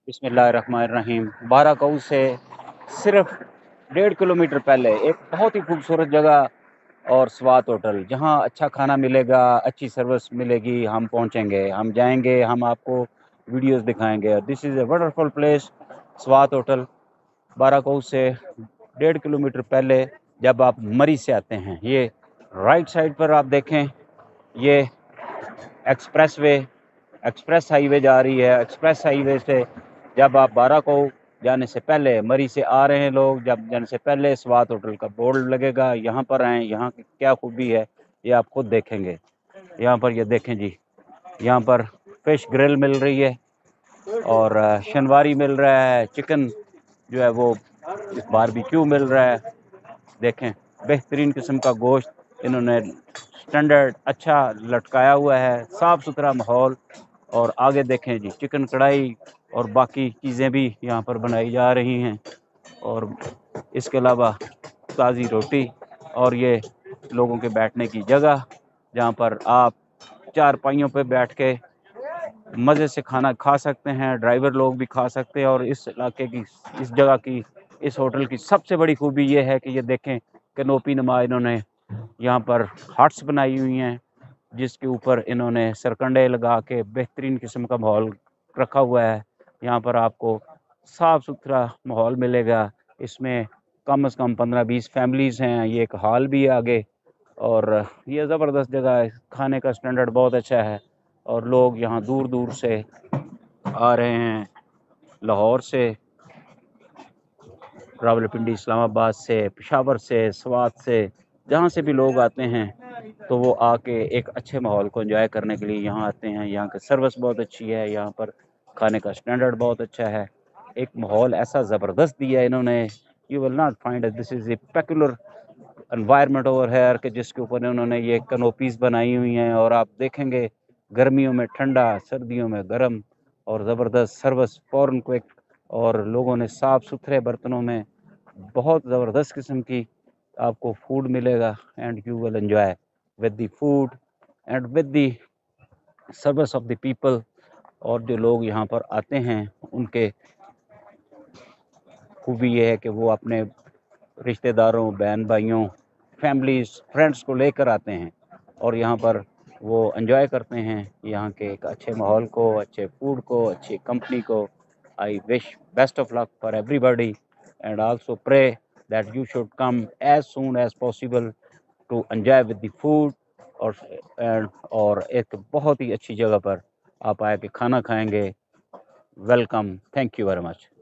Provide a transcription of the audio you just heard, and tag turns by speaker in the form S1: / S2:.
S1: बिस्मिल्लाहिर्रहमानिर्रहीम। बाराकऊ से सिर्फ 1.5 किलोमीटर पहले एक बहुत ही खूबसूरत जगह और स्वात होटल, जहां अच्छा खाना मिलेगा, अच्छी सर्विस मिलेगी। हम पहुंचेंगे, हम जाएंगे, हम आपको वीडियोस दिखाएंगे। This is a wonderful place, Swat hotel. Barakahu से 1.5 किलोमीटर पहले जब आप मरी से आते हैं, ये राइट साइड पर आप देखें, ये एक्सप्रेस हाईवे जा रही है। एक्सप्रेस हाईवे से जब आप बाराकऊ जाने से पहले, मरी से आ रहे हैं लोग, जब जाने से पहले स्वात होटल का बोर्ड लगेगा। यहाँ पर आएँ, यहाँ की क्या खूबी है ये आप खुद देखेंगे। यहाँ पर ये देखें जी, यहाँ पर फिश ग्रिल मिल रही है और शनवारी मिल रहा है, चिकन जो है वो बारबेक्यू मिल रहा है। देखें, बेहतरीन किस्म का गोश्त इन्होंने स्टैंडर्ड अच्छा लटकाया हुआ है, साफ़ सुथरा माहौल। और आगे देखें जी, चिकन कढ़ाई और बाकी चीज़ें भी यहाँ पर बनाई जा रही हैं। और इसके अलावा ताज़ी रोटी और ये लोगों के बैठने की जगह, जहाँ पर आप चारपाइयों पे बैठ के मज़े से खाना खा सकते हैं। ड्राइवर लोग भी खा सकते हैं। और इस इलाके की, इस जगह की, इस होटल की सबसे बड़ी खूबी ये है कि ये देखें, कैनोपी नुमा इन्होंने यहाँ पर हट्स बनाई हुई हैं, जिसके ऊपर इन्होंने सरकंडे लगा के बेहतरीन किस्म का माहौल रखा हुआ है। यहाँ पर आपको साफ़ सुथरा माहौल मिलेगा। इसमें कम से कम 15-20 फैमिलीज़ हैं। ये एक हॉल भी है आगे, और ये ज़बरदस्त जगह है। खाने का स्टैंडर्ड बहुत अच्छा है और लोग यहाँ दूर दूर से आ रहे हैं। लाहौर से, रावलपिंडी, इस्लामाबाद से, पेशावर से, स्वात से, जहाँ से भी लोग आते हैं तो वो आके एक अच्छे माहौल को एंजॉय करने के लिए यहाँ आते हैं। यहाँ की सर्विस बहुत अच्छी है, यहाँ पर खाने का स्टैंडर्ड बहुत अच्छा है। एक माहौल ऐसा ज़बरदस्त दिया है इन्होंने, you will not find this is a peculiar environment over here, के जिसके ऊपर इन्होंने ये कैनोपीज़ बनाई हुई हैं। और आप देखेंगे, गर्मियों में ठंडा, सर्दियों में गर्म, और ज़बरदस्त सर्विस, फ़ौरन क्विक। और लोगों ने साफ़ सुथरे बर्तनों में बहुत ज़बरदस्त किस्म की आपको फूड मिलेगा। And you will enjoy with the food and with the service of the people। और जो लोग यहाँ पर आते हैं, उनके खूबी ये है कि वो अपने रिश्तेदारों, बहन भाइयों, फैमिलीज़, फ्रेंड्स को लेकर आते हैं और यहाँ पर वो एंजॉय करते हैं यहाँ के एक अच्छे माहौल को, अच्छे फूड को, अच्छी कंपनी को। I wish best of luck for everybody and also pray that you should come as soon as possible to enjoy with the food। और एक बहुत ही अच्छी जगह पर आप आके खाना खाएंगे। Welcome, thank you very much.